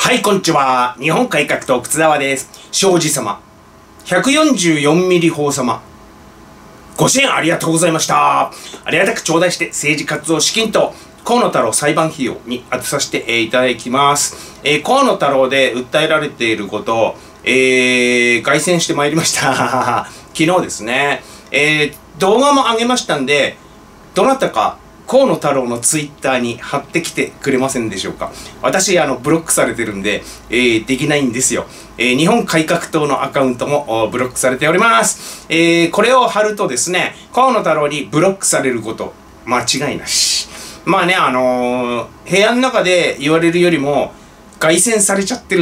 はい、こんにちは。日本改革党、靴沢です。庄司様。144ミリ法様。ご支援ありがとうございました。ありがたく頂戴して政治活動資金と河野太郎裁判費用に充てさせていただきます。河野太郎で訴えられていることを、凱旋してまいりました。昨日ですね。動画も上げましたんで、どなたか河野太郎のツイッターに貼ってきてくれませんでしょうか。私、ブロックされてるんで、できないんですよ。日本改革党のアカウントもブロックされております。これを貼るとですね、河野太郎にブロックされること、間違いなし。まあね、部屋の中で言われるよりも、凱旋されちゃってるって、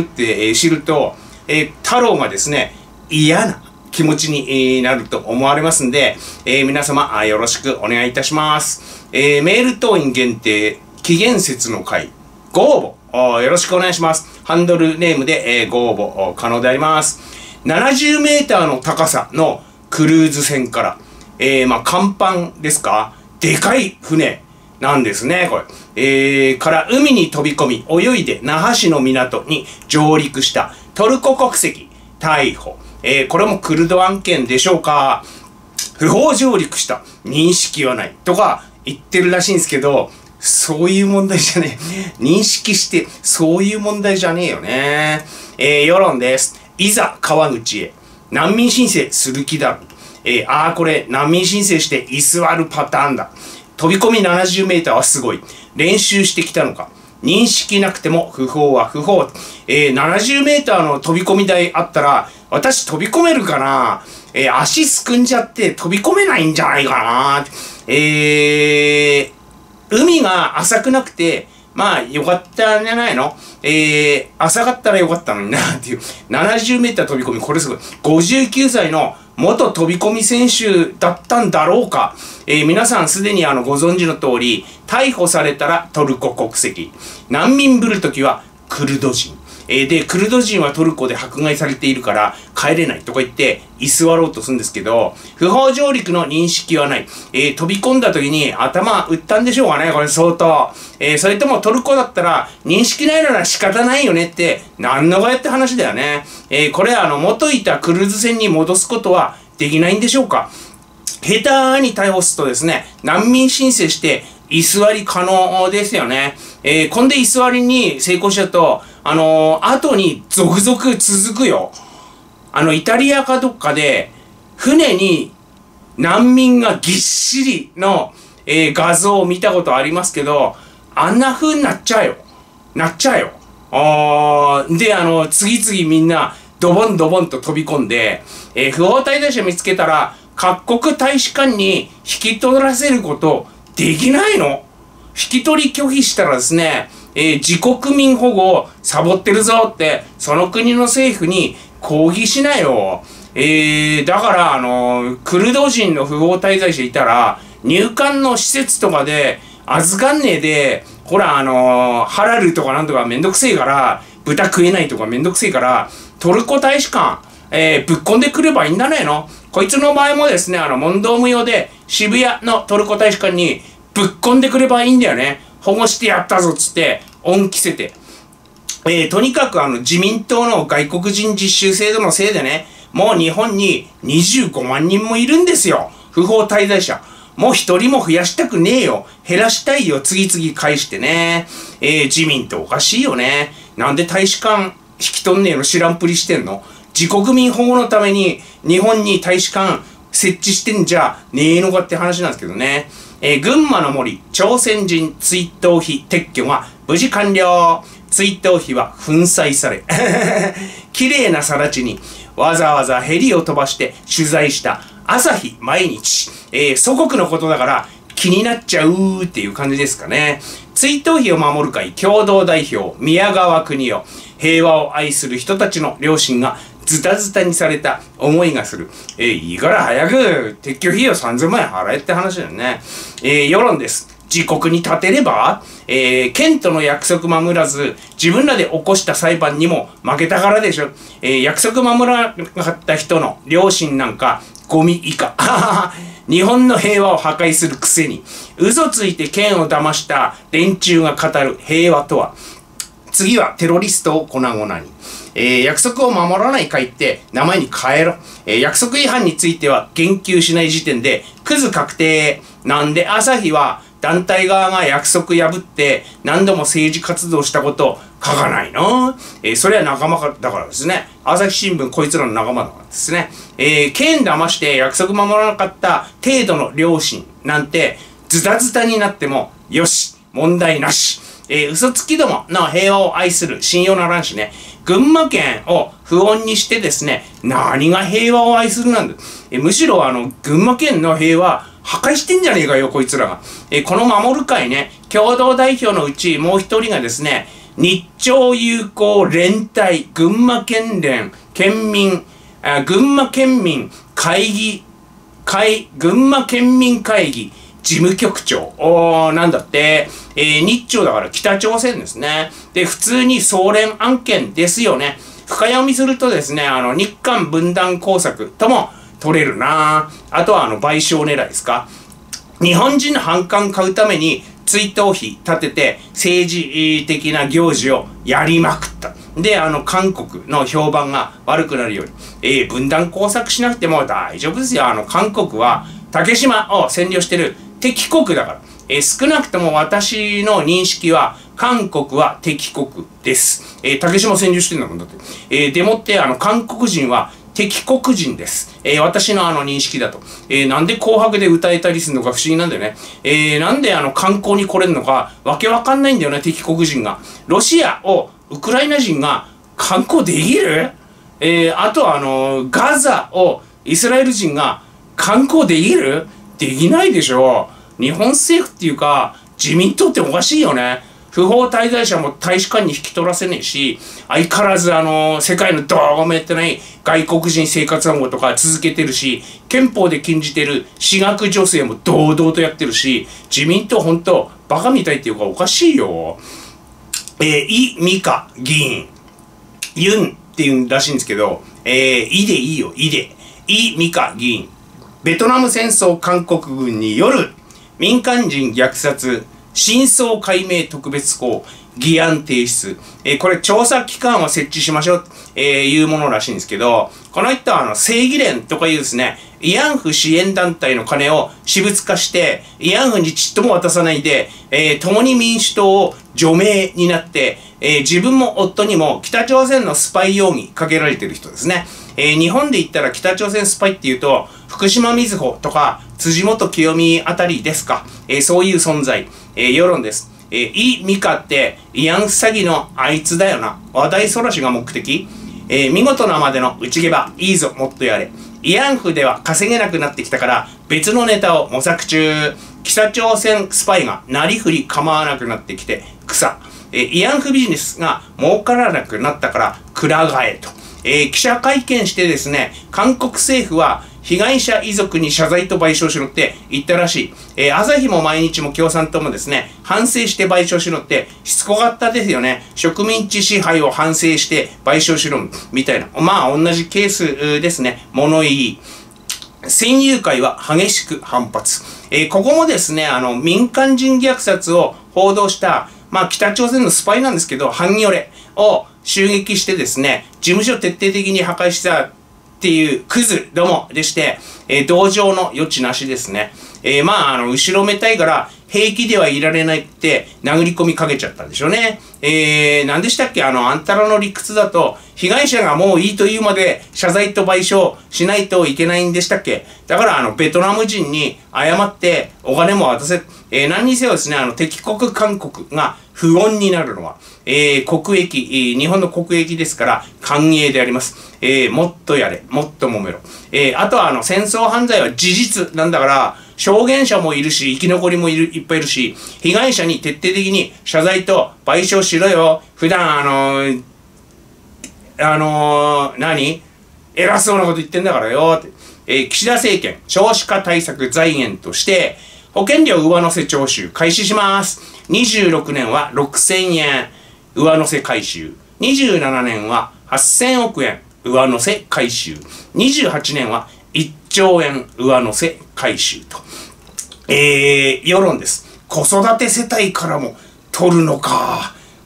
知ると、太郎がですね、嫌な気持ちになると思われますんで、皆様よろしくお願いいたします。メール党員限定期限節の会ご応募よろしくお願いします。ハンドルネームで、ご応募可能であります。70メーターの高さのクルーズ船から、甲板ですか、でかい船なんですね、これ。から海に飛び込み泳いで那覇市の港に上陸したトルコ国籍逮捕。これもクルド案件でしょうか。不法上陸した認識はないとか言ってるらしいんですけど、そういう問題じゃねえ。認識してそういう問題じゃねえよね。世論です。いざ川口へ難民申請する気だ。これ難民申請して居座るパターンだ。飛び込み70メーターはすごい。練習してきたのか。認識なくても不法は不法。70メーターの飛び込み台あったら、私飛び込めるかな？足すくんじゃって飛び込めないんじゃないかな。海が浅くなくて、まあよかったんじゃないの？浅かったらよかったのになっていう。70メーター飛び込み、これすごい。59歳の元飛び込み選手だったんだろうか。皆さんすでにご存知の通り、逮捕されたらトルコ国籍。難民ぶるときはクルド人。で、クルド人はトルコで迫害されているから帰れないとか言って居座ろうとするんですけど、不法上陸の認識はない。飛び込んだ時に頭打ったんでしょうかね、これ相当。それともトルコだったら認識ないなら仕方ないよねって、なんのがやって話だよね。これ元いたクルーズ船に戻すことはできないんでしょうか。下手に逮捕するとですね、難民申請して居座り可能ですよね。こんで居座りに成功しちゃうと、後に続々続くよ。イタリアかどっかで、船に難民がぎっしりの、画像を見たことありますけど、あんな風になっちゃうよ。なっちゃうよ。で、次々みんな、ドボンドボンと飛び込んで、不法滞在者見つけたら、各国大使館に引き取らせることできないの？引き取り拒否したらですね、自国民保護をサボってるぞって、その国の政府に抗議しなよ。だから、クルド人の不法滞在者いたら、入管の施設とかで預かんねえで、ほら、ハラルとかなんとかめんどくせえから、豚食えないとかめんどくせえから、トルコ大使館、ぶっこんでくればいいんだねの。こいつの場合もですね、問答無用で渋谷のトルコ大使館にぶっこんでくればいいんだよね。保護してやったぞっつって、恩着せて。とにかく自民党の外国人実習制度のせいでね、もう日本に25万人もいるんですよ。不法滞在者。もう一人も増やしたくねえよ。減らしたいよ。次々返してね。自民党おかしいよね。なんで大使館引き取んねえの知らんぷりしてんの？自国民保護のために日本に大使館設置してんじゃねえのかって話なんですけどね。群馬の森、朝鮮人追悼碑撤去が無事完了。追悼碑は粉砕され、綺麗な更地にわざわざヘリを飛ばして取材した朝日毎日。祖国のことだから気になっちゃうっていう感じですかね。追悼碑を守る会共同代表、宮川邦夫。平和を愛する人たちの良心がズタズタにされた思いがする。いいから早く撤去費用3000万円払えって話だよね。世論です。自国に立てれば、県との約束守らず、自分らで起こした裁判にも負けたからでしょ。約束守らなかった人の良心なんか、ゴミ以下。日本の平和を破壊するくせに、嘘ついて県を騙した連中が語る平和とは、 次はテロリストを粉々に。約束を守らない会って名前に変えろ。約束違反については言及しない時点でクズ確定。なんで朝日は団体側が約束破って何度も政治活動したことを書かないの？それは仲間だからですね。朝日新聞こいつらの仲間だからですね。剣騙して約束守らなかった程度の良心なんてズタズタになってもよし、問題なし。嘘つきどもの平和を愛する信用ならんしね。群馬県を不穏にしてですね、何が平和を愛するなんだ。むしろ群馬県の平和破壊してんじゃねえかよ、こいつらが。この守る会ね、共同代表のうちもう一人がですね、日朝友好連帯群馬県連県民、群馬県民会議、群馬県民会議事務局長。なんだって、日朝だから北朝鮮ですね。で、普通に総連案件ですよね。深読みするとですね、日韓分断工作とも取れるな。あとは賠償狙いですか。日本人の反感買うために追悼費立てて政治的な行事をやりまくった。で、韓国の評判が悪くなるように、分断工作しなくても大丈夫ですよ。韓国は竹島を占領してる敵国だから。少なくとも私の認識は、韓国は敵国です。竹島占領してんだもんだって。でもって、韓国人は敵国人です。私の認識だと。なんで紅白で歌えたりするのか不思議なんだよね。なんで観光に来れるのかわけわかんないんだよね、敵国人が。ロシアをウクライナ人が観光できる？あとガザをイスラエル人が観光できる？できないでしょ。日本政府っていうか、自民党っておかしいよね。不法滞在者も大使館に引き取らせねえし、相変わらず世界のどうもやってない外国人生活保護とか続けてるし、憲法で禁じてる私学助成も堂々とやってるし、自民党ほんとバカみたいっていうかおかしいよ。イ・ミカ議員、ユンっていうんらしいんですけど、イでいいよ、イで。イ・ミカ議員。ベトナム戦争韓国軍による民間人虐殺真相解明特別法議案提出。これ調査機関を設置しましょうというものらしいんですけど、この人は正義連とかいうですね、慰安婦支援団体の金を私物化して、慰安婦にちっとも渡さないで、共に民主党を除名になって、自分も夫にも北朝鮮のスパイ容疑かけられてる人ですね。日本で言ったら北朝鮮スパイっていうと、福島みずほとか辻元清美あたりですか。そういう存在。世論です。イ・ミカって慰安婦詐欺のあいつだよな。話題そらしが目的。見事なまでの内毛場、いいぞ、もっとやれ。慰安婦では稼げなくなってきたから別のネタを模索中。北朝鮮スパイがなりふり構わなくなってきて草。慰安婦ビジネスが儲からなくなったからくら替えと。記者会見してですね、韓国政府は被害者遺族に謝罪と賠償しろって言ったらしい。朝日も毎日も共産党もですね、反省して賠償しろってしつこかったですよね。植民地支配を反省して賠償しろみたいな。まあ同じケースですね。物言い。戦友会は激しく反発。ここもですね、民間人虐殺を報道した、まあ北朝鮮のスパイなんですけど、ハンギョレを襲撃してですね、事務所を徹底的に破壊したっていうクズどもでして、同情の余地なしですね。まあ、後ろめたいから平気ではいられないって殴り込みかけちゃったんでしょうね。何でしたっけあんたらの理屈だと、被害者がもういいというまで謝罪と賠償しないといけないんでしたっけ。だからベトナム人に謝ってお金も渡せ。何にせよですね、敵国韓国が不穏になるのは、国益、日本の国益ですから歓迎であります。もっとやれ、もっと揉めろ。あとは戦争犯罪は事実なんだから、証言者もいるし、生き残りもいっぱいいるし、被害者に徹底的に謝罪と賠償しろよ。普段何偉そうなこと言ってんだからよって。岸田政権、少子化対策財源として、保険料上乗せ徴収開始します。26年は6000円上乗せ回収。27年は8000億円上乗せ回収。28年は1兆円上乗せ回収と。世論です。子育て世帯からも取るのか。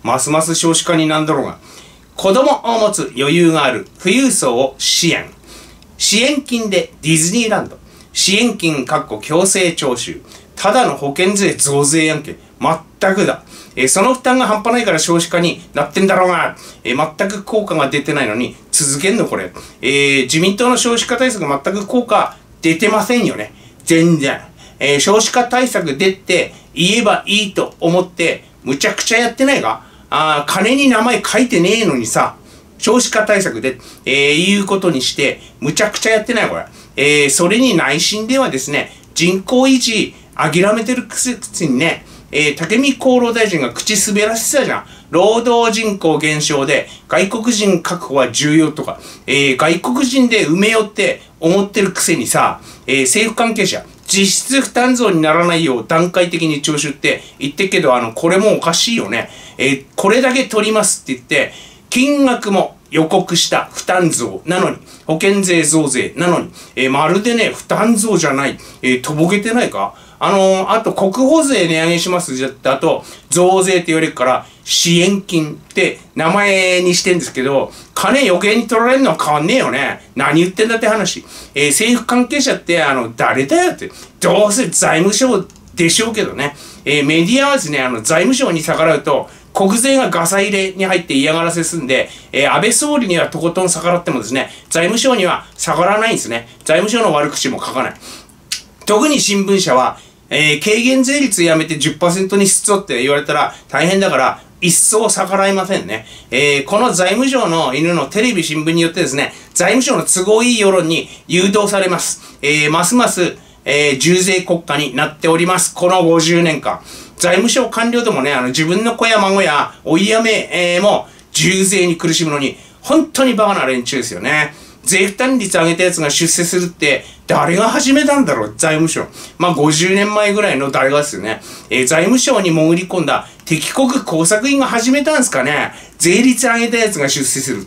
ますます少子化になんだろうが。子供を持つ余裕がある富裕層を支援。支援金でディズニーランド。支援金強制徴収。ただの保険税増税やんけ。全くだ。その負担が半端ないから少子化になってんだろうが。全く効果が出てないのに続けんのこれ。自民党の少子化対策全く効果出てませんよね。全然。少子化対策出って言えばいいと思ってむちゃくちゃやってないか。金に名前書いてねえのにさ、少子化対策で、いうことにして、むちゃくちゃやってないこれ。それに内心ではですね、人口維持諦めてるくせにね、武見厚労大臣が口滑らせてたじゃん。労働人口減少で外国人確保は重要とか、外国人で埋めようって思ってるくせにさ、政府関係者、実質負担増にならないよう段階的に徴収って言ってるけど、これもおかしいよね。これだけ取りますって言って、金額も予告した負担増なのに、保険税増税なのに、まるでね、負担増じゃない、とぼけてないか。あと国保税値上げしますじゃあと、増税って言われるから、支援金って名前にしてんですけど、金余計に取られるのは変わんねえよね。何言ってんだって話。政府関係者って誰だよって。どうせ財務省でしょうけどね。メディアはですね、財務省に逆らうと、国税がガサ入れに入って嫌がらせすんで、安倍総理にはとことん逆らってもですね、財務省には逆らわないんですね。財務省の悪口も書かない。特に新聞社は、軽減税率やめて 10% にしつつって言われたら大変だから、一層逆らいませんね。この財務省の犬のテレビ新聞によってですね、財務省の都合いい世論に誘導されます。ますます、重税国家になっております。この50年間。財務省官僚でもね、自分の子や孫やおいやめ、も重税に苦しむのに、本当にバカな連中ですよね。税負担率上げたやつが出世するって、誰が始めたんだろう、財務省。まあ、50年前ぐらいの誰がですよね。財務省に潜り込んだ敵国工作員が始めたんですかね。税率上げたやつが出世するって。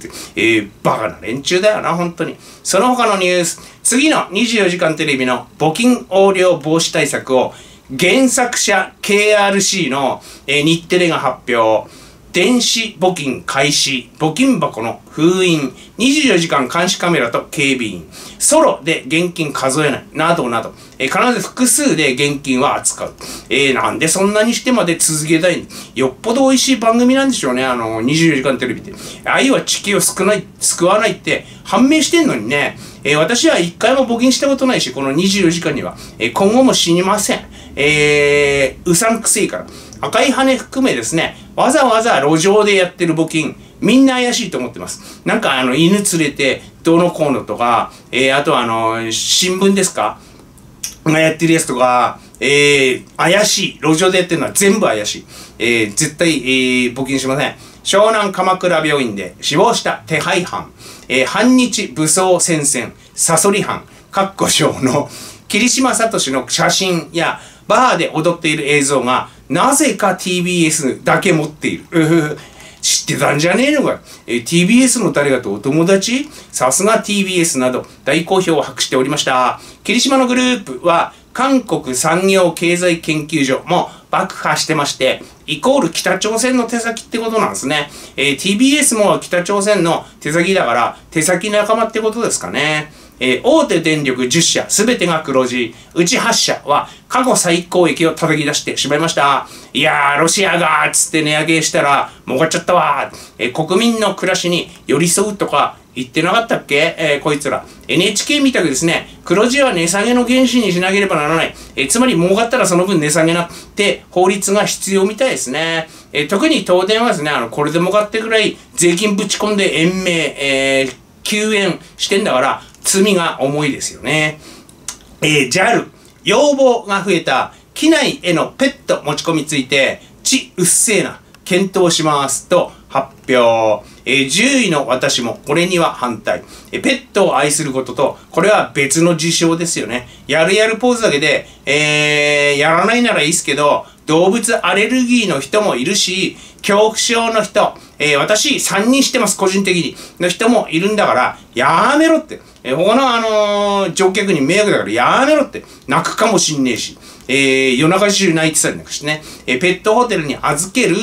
バカな連中だよな、本当に。その他のニュース。次の24時間テレビの募金横領防止対策を、原作者 KRC の、日テレが発表。電子募金開始、募金箱の封印、24時間監視カメラと警備員、ソロで現金数えない、などなど、必ず複数で現金は扱う。なんでそんなにしてまで続けたいんよっぽど美味しい番組なんでしょうね、24時間テレビって。愛は地球を救わないって判明してんのにね、私は一回も募金したことないし、この24時間には、今後も死にません。うさんくせえから。赤い羽含めですね、わざわざ路上でやってる募金、みんな怪しいと思ってます。なんか犬連れて、どうのこうのとか、あと新聞ですかがやってるやつとか、怪しい。路上でやってるのは全部怪しい。絶対、募金しません。湘南鎌倉病院で死亡した手配犯。反日武装戦線、サソリ犯、省の桐島聡の写真やバーで踊っている映像がなぜか TBS だけ持っている。知ってたんじゃねえのか。TBS の誰かとお友達？さすが TBS など大好評を博しておりました。霧島のグループは韓国産業経済研究所も爆破してまして、イコール北朝鮮の手先ってことなんですね。TBS も北朝鮮の手先だから手先仲間ってことですかね。大手電力10社すべてが黒字、うち8社は過去最高益を叩き出してしまいました。いやー、ロシアがつって値上げしたら儲かっちゃったわー。国民の暮らしに寄り添うとか言ってなかったっけ、こいつら。NHK みたくですね、黒字は値下げの原資にしなければならない。つまり儲かったらその分値下げなって法律が必要みたいですね。特に東電はですね、これで儲かってぐらい税金ぶち込んで延命、救援してんだから、罪が重いですよね。JAL、要望が増えた機内へのペット持ち込みについて、うっせえな、検討しますと発表。10位の私もこれには反対。ペットを愛することと、これは別の事象ですよね。やるポーズだけで、やらないならいいですけど、動物アレルギーの人もいるし、恐怖症の人、私3人してます、個人的に。の人もいるんだから、やめろって。他の乗客に迷惑だからやめろって。泣くかもしんねえし。夜中中泣いてたりなんかしてね。ペットホテルに預ける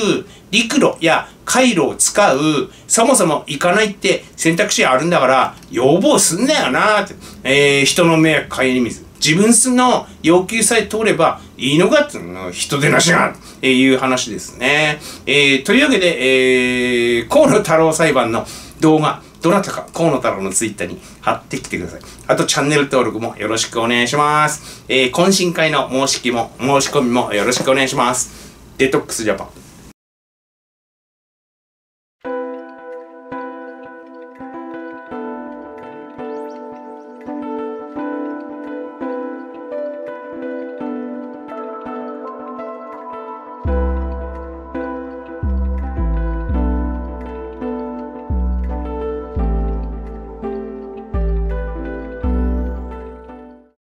陸路や海路を使う、そもそも行かないって選択肢あるんだから、要望すんなよなーって、人の迷惑顧みず。自分の要求さえ通ればいいのかっていうの人でなしが、いう話ですね。というわけで、河野太郎裁判の動画、どなたか河野太郎のツイッターに貼ってきてください。あとチャンネル登録もよろしくお願いします。懇親会の申し込みもよろしくお願いします。デトックスジャパン。